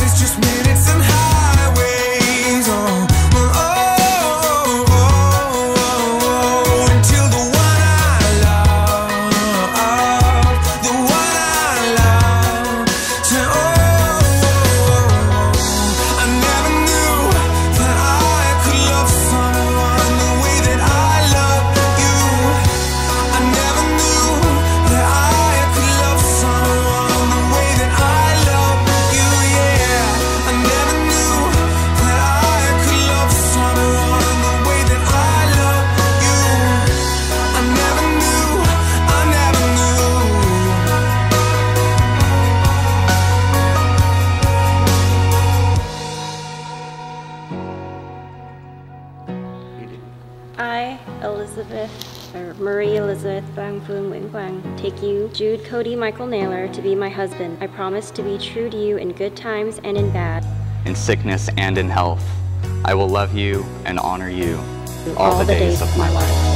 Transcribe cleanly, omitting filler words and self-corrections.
it's just minutes and highways. Until the one I love, the one I love, said, I never knew that I could love someone the way that I love you. I never knew that I could love someone the way that I love you, yeah. I never knew that I could love someone the way that I love you. I never knew, I never knew. I, Elizabeth, or Marie Elizabeth Bang Phoong Nguyen Quang, take you, Jude Cody Michael Naylor, to be my husband. I promise to be true to you in good times and in bad, in sickness and in health. I will love you and honor you all the days of my life.